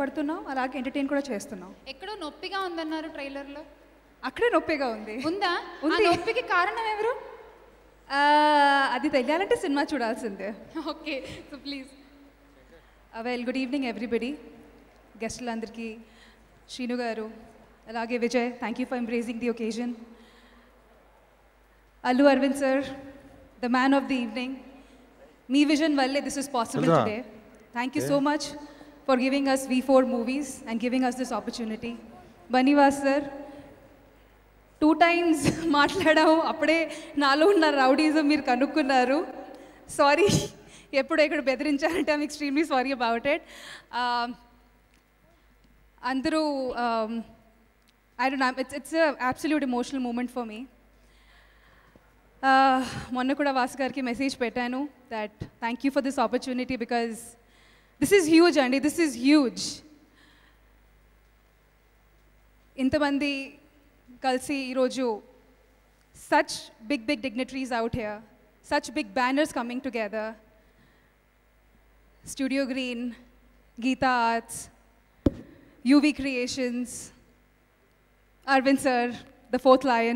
భయపడుతున్నాం, అలాగే ఎంటర్టైన్ కూడా చేస్తున్నాం. ఎక్కడో నొప్పిగా ఉందన్నారు ట్రైలర్లో. అక్కడే నొప్పిగా ఉంది. ఉందా? ఉంది. నొప్పికి కారణం ఎవరు? అది తెలియాలంటే సినిమా చూడాల్సిందే. Okay, so please. Well, good evening everybody. గెస్టులందరికీ, శ్రీను గారు, అలాగే Vijay, thank you for embracing the occasion. Allu Aravind sir, the man of the evening. మీ విజన్ వల్లే this is possible today. Thank you so much for giving us V4 movies and giving us this opportunity. Bunnyvas sir, 2 times మాట్లాడాము, అప్పుడే నాలో ఉన్న rowdyism మీరు కనుక్కున్నారు. Sorry, ఎప్పుడో ఇక్కడ బెదిరించారంటే I'm extremely sorry about it. అందరూ I don't know, it's absolute emotional moment for me. మొన్న కూడా వాసు గారికి మెసేజ్ పెట్టాను that thank you for this opportunity because this is huge అండి, దిస్ ఈజ్ హ్యూజ్. ఇంతమంది కలిసి ఈరోజు such big dignitaries out here, such big banners coming together. Studio Green, Geeta Arts, UV Creations, Arvind sir, the fourth lion.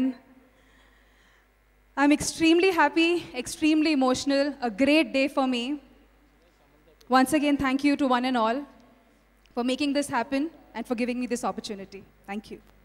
I'm extremely happy, extremely emotional, a great day for me. Once again, thank you to one and all for making this happen and for giving me this opportunity. Thank you.